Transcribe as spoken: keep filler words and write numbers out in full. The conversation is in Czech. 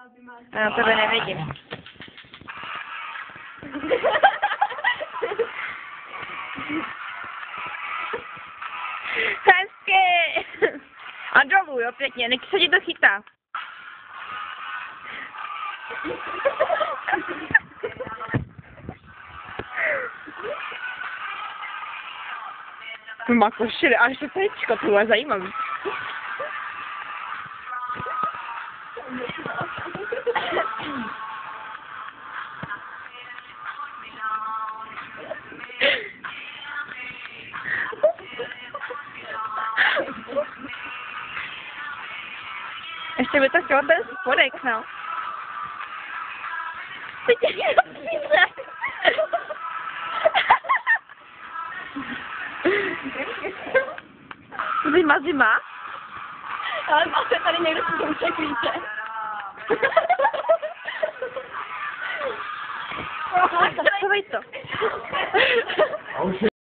Já na tebe nevidím. Hezky! A dolů, jo, pěkně, nech se ti to chytá. Má košili, až to tečko, to je zajímavý. Ještě by to chtělo ten spodek, no. Teď je to píse. Zima, zima. Ale máte tady někdo si kouček, víte. Zachovej to.